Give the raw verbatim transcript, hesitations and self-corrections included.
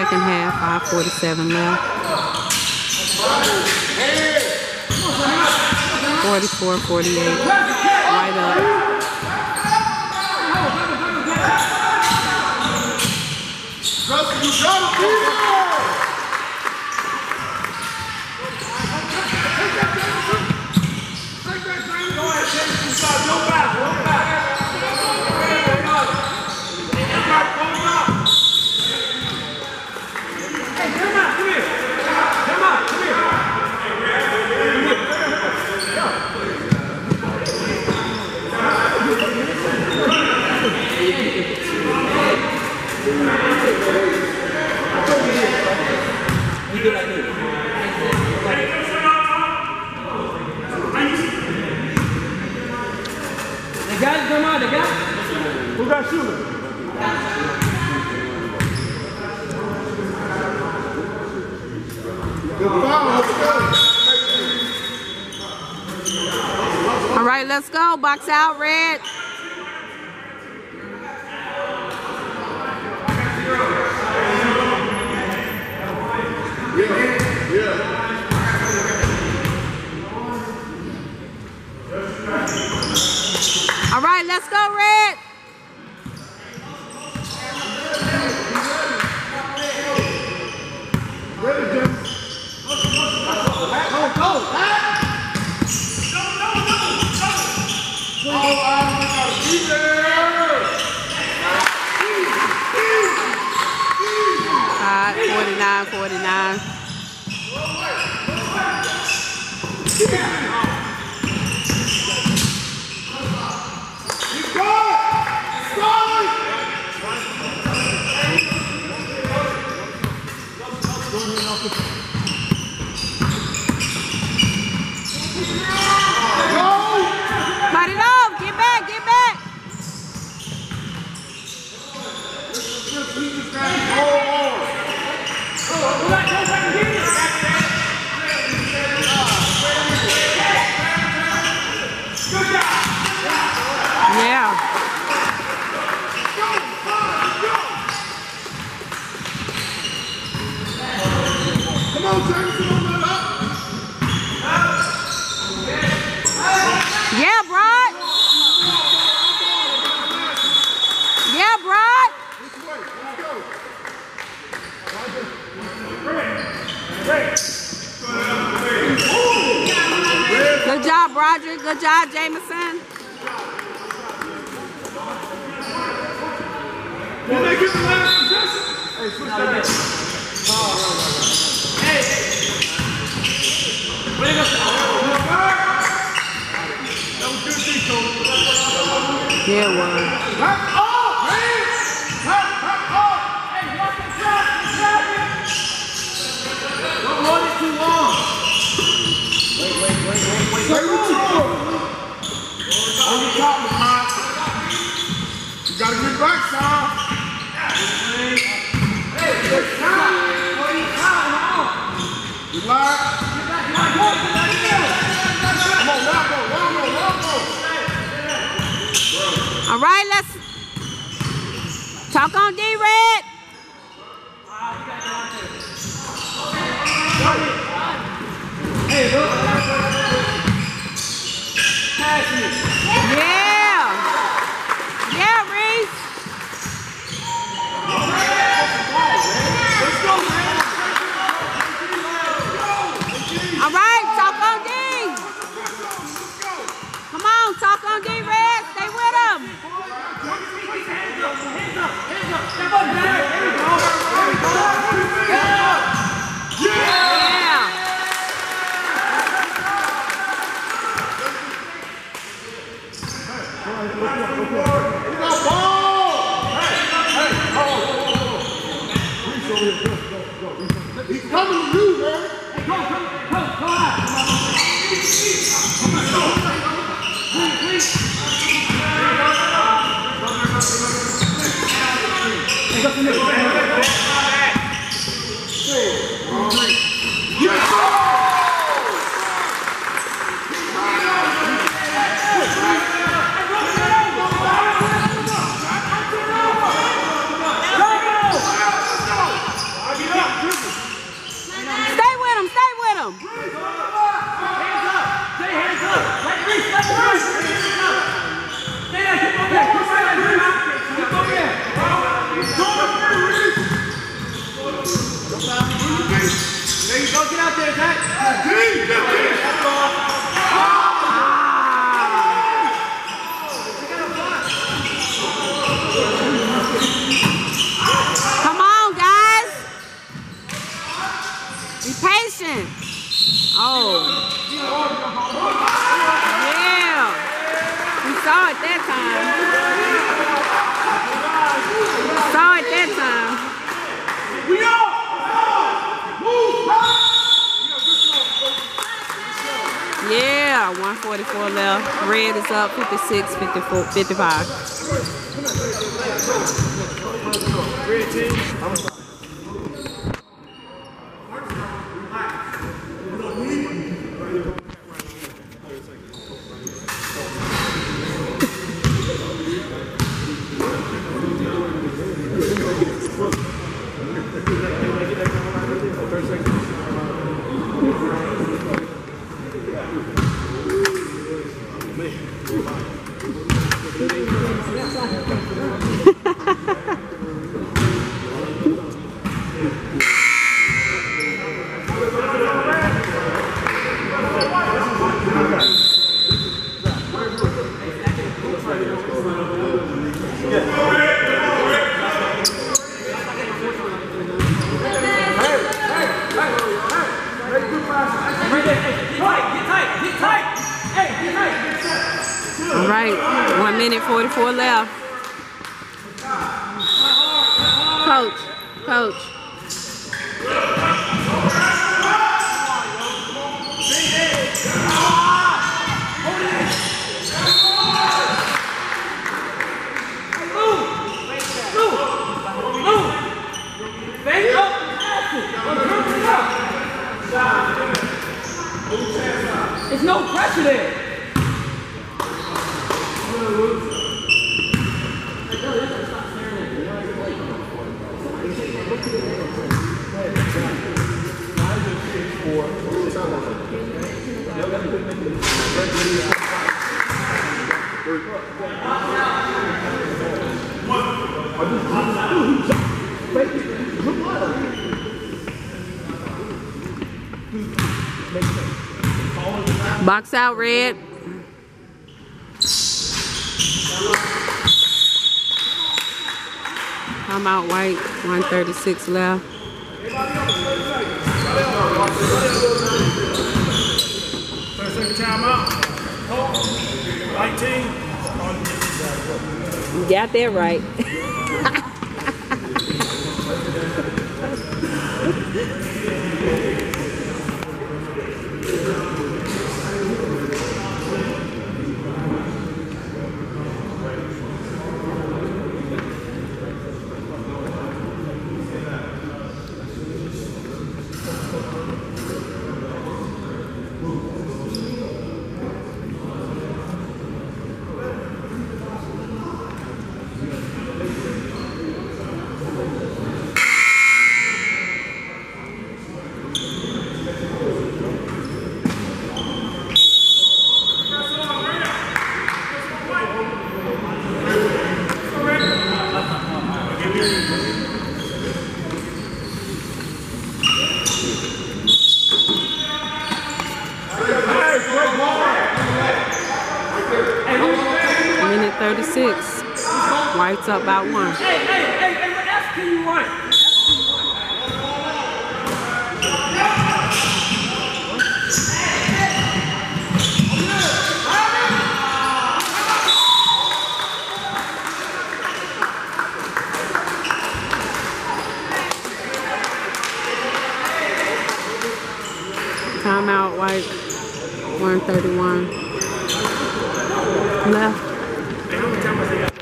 second half, five forty-seven left. forty-four forty-eight. Right up. They got it, come on, they got it. Who got shooter? All right, let's go. Box out, red. All right, let's go, red. forty-nine forty-nine. Cut it off. Get back. Get back. Yeah. Come on, James. Yeah, Broad. Yeah, Broad. Good job, Broderick. Good job, Jameson. Did they get the last possession? Hey, switch that. Hey, hey. Bring us out. That was good, Tito. Yeah, it was. Hop off, man! Hop, hop off! Hey, walk the shot, don't hold it too long. Wait, wait, wait, wait, wait. Say what you want. On the top, Lamont. You gotta get back, Sean. Hey, good time. What are you talking about? Relax. Come on, Wambo, Wambo, Wambo. All right, let's talk on D-Red. Hey, look. Yeah. Yeah, Reese. All right, talk on D. Come on, talk on D-Red. Stay with him. Yeah. He's coming to you, man. Hey, go, go, go, go out. Please, forty-four left. Red is up fifty-six, fifty-four, fifty-five. Red team. All right, one minute forty-four left. Coach, coach. There's no pressure there. Box out, Red. Come out, White. one thirty-six left. thirty second timeout. White team. You got that right. Minute thirty-six. White's up by one. Hey, hey, hey, hey, what else can you run? Timeout, White. one thirty-one left.